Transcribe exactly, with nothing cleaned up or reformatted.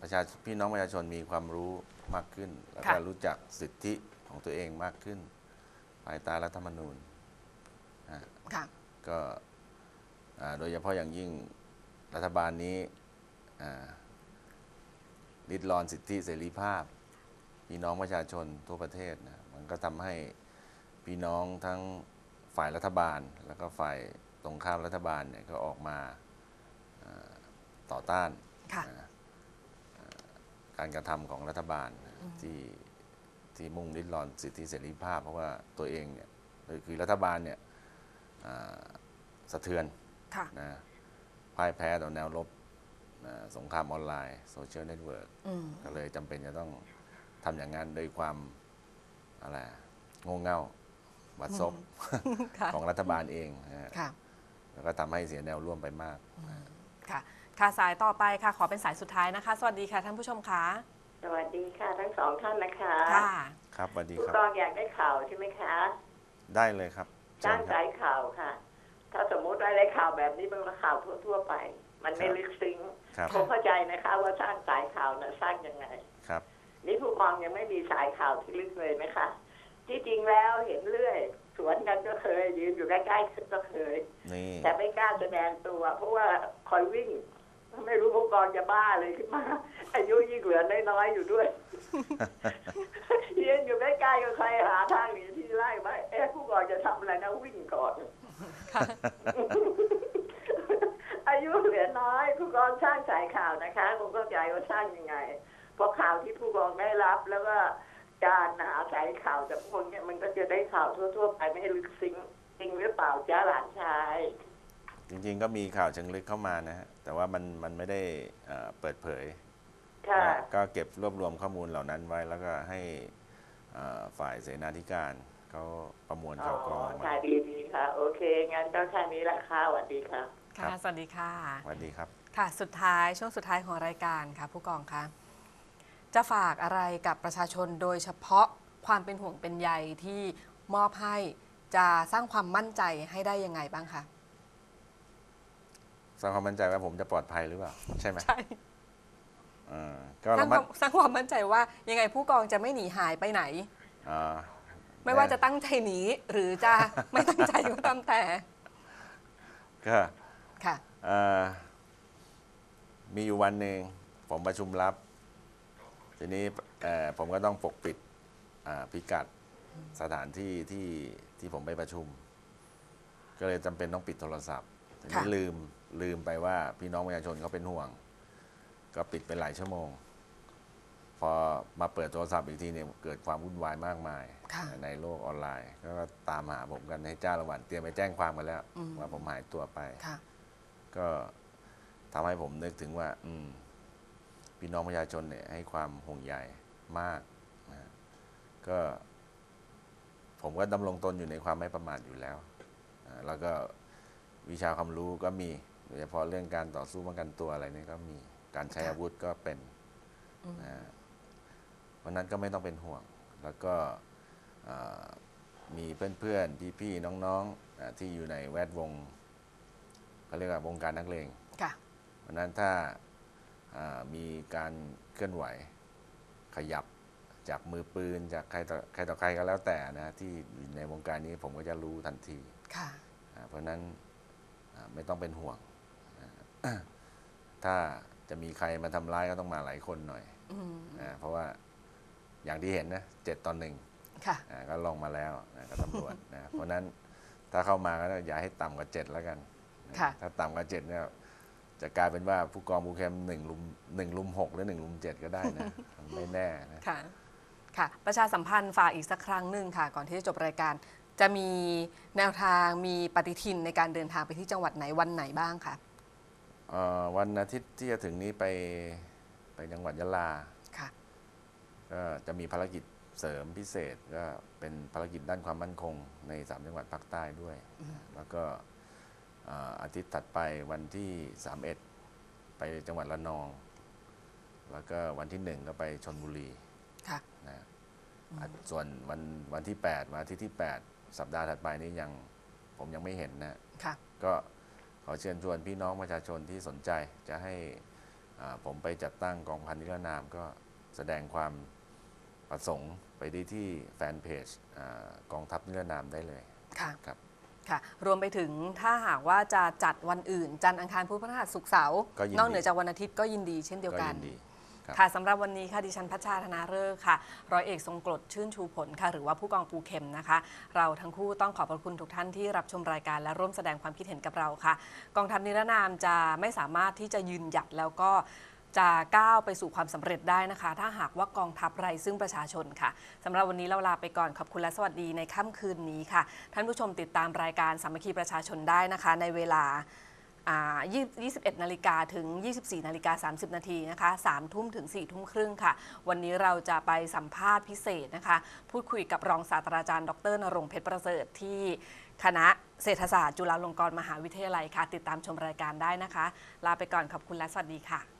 ประชาพี่น้องประชาชนมีความรู้มากขึ้นแล้วก็รู้จักสิทธิของตัวเองมากขึ้นภายใต้รัฐธรรมนูญก็โดยเฉพาะอย่างยิ่งรัฐบาลนี้ริดรอนสิทธิเสรีภาพพี่น้องประชาชนทั่วประเทศนะมันก็ทำให้พี่น้องทั้งฝ่ายรัฐบาลแล้วก็ฝ่ายตรงข้ามรัฐบาลเนี่ยก็ออกมาต่อต้านการกระทำของรัฐบาลที่ที่มุ่งริดรอนสิทธิเสรีภาพเพราะว่าตัวเองเนี่ยคือรัฐบาลเนี่ยสะเทือนนะพ่ายแพ้ต่อแนวรบสงครามออนไลน์โซเชียลเน็ตเวิร์กก็เลยจำเป็นจะต้องทำอย่างนั้นด้วยความอะไรโง่เง่าบัดซบของรัฐบาลเองแล้วก็ทำให้เสียแนวร่วมไปมากค่ะค่ะสายต่อไปค่ะขอเป็นสายสุดท้ายนะคะสวัสดีค่ะท่านผู้ชมคะสวัสดีค่ะทั้งสองท่านนะคะค่ะครับสวัสดีครับผู้กองอยากได้ข่าวใช่ไหมคะได้เลยครับสร้างสายข่าวค่ะถ้าสมมุติว่าได้ข่าวแบบนี้มันก็ข่าวทั่วๆไปมันไม่ลึกซึ้งผมเข้าใจนะคะว่าสร้างสายข่าวนะสร้างยังไงครับนี่ผู้กองยังไม่มีสายข่าวที่ลึกเลยไหมคะที่จริงแล้วเห็นเรื่อยสวนกันก็เคยยืนอยู่ใกล้ๆก็เคยแต่ไม่กล้าแสดงตัวเพราะว่าคอยวิ่งไม่รู้ผู้กองจะบ้าเลยขึ้นมาอายุยิ่งเหลือน้อยๆอยู่ด้วยยืนอยู่ใกล้ๆก็ใครหาทางหนีที่ไล่ไหมเอ๊ะผู้กองจะทำอะไรนะวิ่งก่อนอายุเหลือน้อยผู้กองสร้างสายข่าวนะคะผมเข้าใจว่าสร้างยังไงเพราะข่าวที่ผู้กองได้รับแล้วก็การหาสายข่าวจากคนเนี่ยมันก็จะได้ข่าวทั่วๆไปไม่ให้ลึกซึ้งจริงหรือเปล่าจ้าหลานชายจริงๆก็มีข่าวเชิงลึกเข้ามานะฮะแต่ว่ามันมันไม่ได้เปิดเผยก็เก็บรวบรวมข้อมูลเหล่านั้นไว้แล้วก็ให้ฝ่ายเสนาธิการเขาประมวลข่าวกรองมาค่ะดีๆค่ะโอเคงั้นก็แค่นี้แหละค่ะสวัสดีค่ะค่ะสวัสดีค่ะสวัสดีครับค่ะสุดท้ายช่วงสุดท้ายของรายการค่ะผู้กองคะจะฝากอะไรกับประชาชนโดยเฉพาะความเป็นห่วงเป็นใยที่มอบให้จะสร้างความมั่นใจให้ได้ยังไงบ้างคะสร้างความมั่นใจว่าผมจะปลอดภัยหรือเปล่าใช่ไหมใช่ก็สร้างสร้างความมั่นใจว่ายังไงผู้กองจะไม่หนีหายไปไหนไม่ว่าจะตั้งใจหนีหรือจะไม่ตั้งใจก็ตามแต่ก็ค่ะมีอยู่วันหนึ่งผมประชุมลับทีนี้ผมก็ต้องปกปิดพิกัดสถานที่ที่ที่ผมไปประชุมก็เลยจำเป็นต้องปิดโทรศัพท์ทีนี้ลืมลืมไปว่าพี่น้องประชาชนเขาเป็นห่วงก็ปิดไปหลายชั่วโมงพอมาเปิดโทรศัพท์อีกทีเนี่ยเกิดความวุ่นวายมากมายในโลกออนไลน์ก็ตามหาผมกันให้จ้าละวันเตรียมไปแจ้งความกันแล้วว่าผมหายตัวไปก็ทำให้ผมนึกถึงว่าพี่น้องประชาชนเนี่ยให้ความห่วงใยมากนะก็ผมก็ดำรงตนอยู่ในความไม่ประมาทอยู่แล้วแล้วก็วิชาความรู้ก็มีโดยเฉพาะเรื่องการต่อสู้ป้องกันตัวอะไรนี่ก็มีการใช้อาวุธก็เป็นนะเพราะนั้นก็ไม่ต้องเป็นห่วงแล้วก็มีเพื่อนๆพี่ๆน้องๆที่อยู่ในแวดวงเขาเรียกว่าวงการนักเลงเพราะนั้นถ้ามีการเคลื่อนไหวขยับจากมือปืนจากใครต่อใครต่อใครก็แล้วแต่นะที่อยู่ในวงการนี้ผมก็จะรู้ทันทีเพราะนั้นไม่ต้องเป็นห่วงถ้าจะมีใครมาทำร้ายก็ต้องมาหลายคนหน่อยเพราะว่าอย่างที่เห็นนะเจ็ดตอนหนึ่งก็ลงมาแล้วกับตำรวจนะเพราะนั้นถ้าเข้ามาก็อย่าให้ต่ำกว่าเจ็ดแล้วกันถ้าต่ำกว่าเจ็ดเนี่ยจะกลายเป็นว่าผู้กองผู้แคมหนึ่งลุมหนึ่งลุมหกหรือหนึ่งลุมเจ็ดก็ได้นะไม่แน่นะค่ะค่ะประชาสัมพันธ์ฝากอีกสักครั้งหนึ่งค่ะก่อนที่จะจบรายการจะมีแนวทางมีปฏิทินในการเดินทางไปที่จังหวัดไหนวันไหนบ้างคะวันอาทิตย์ที่จะถึงนี้ไปไปจังหวัดยะลาค่ะก็จะมีภารกิจเสริมพิเศษก็เป็นภารกิจด้านความมั่นคงในสามจังหวัดภาคใต้ด้วยแล้วก็อาทิตย์ถัดไปวันที่สามสิบเอ็ดไปจังหวัดระนองแล้วก็วันที่หนึ่งก็ไปชลบุรีค่ะนะส่วนวันวันที่แปดวันอาทิตย์ที่แปดสัปดาห์ถัดไปนี้ยังผมยังไม่เห็นนะค่ะก็ขอเชิญชวนพี่น้องประชาชนที่สนใจจะให้ผมไปจัดตั้งกองพันนิรนามก็แสดงความประสงค์ไปได้ที่แฟนเพจกองทัพนิรนามได้เลยค่ะครับค่ะรวมไปถึงถ้าหากว่าจะจัดวันอื่นจันทร์อังคารพุธพฤหัสศุกร์เสาร์นอกเหนือจากวันอาทิตย์ก็ยินดีเช่นเดียวกันค่ะสำหรับวันนี้ค่ะดิฉันพัชชาธนาฤกษ์ค่ะร้อยเอกทรงกรดชื่นชูผลค่ะหรือว่าผู้กองปูเข็มนะคะเราทั้งคู่ต้องขอบพระคุณทุกท่านที่รับชมรายการและร่วมแสดงความคิดเห็นกับเราค่ะกองทัพนิรนามจะไม่สามารถที่จะยืนหยัดแล้วก็จะก้าวไปสู่ความสำเร็จได้นะคะถ้าหากว่ากองทัพไร้ซึ่งประชาชนค่ะสำหรับวันนี้เราลาไปก่อนขอบคุณและสวัสดีในค่ำคืนนี้ค่ะท่านผู้ชมติดตามรายการสามัคคีประชาชนได้นะคะในเวลายี่สิบเอ็ดนาฬิกาถึงยี่สิบสี่นาฬิกาสามสิบนาทีนะคะสามทุ่มถึงสี่ทุ่มครึ่งค่ะวันนี้เราจะไปสัมภาษณ์พิเศษนะคะพูดคุยกับรองศาสตราจารย์ดร.ณรงค์เพชรประเสริฐที่คณะเศรษฐศาสตร์จุฬาลงกรณ์มหาวิทยาลัยค่ะติดตามชมรายการได้นะคะลาไปก่อนขอบคุณและสวัสดีค่ะ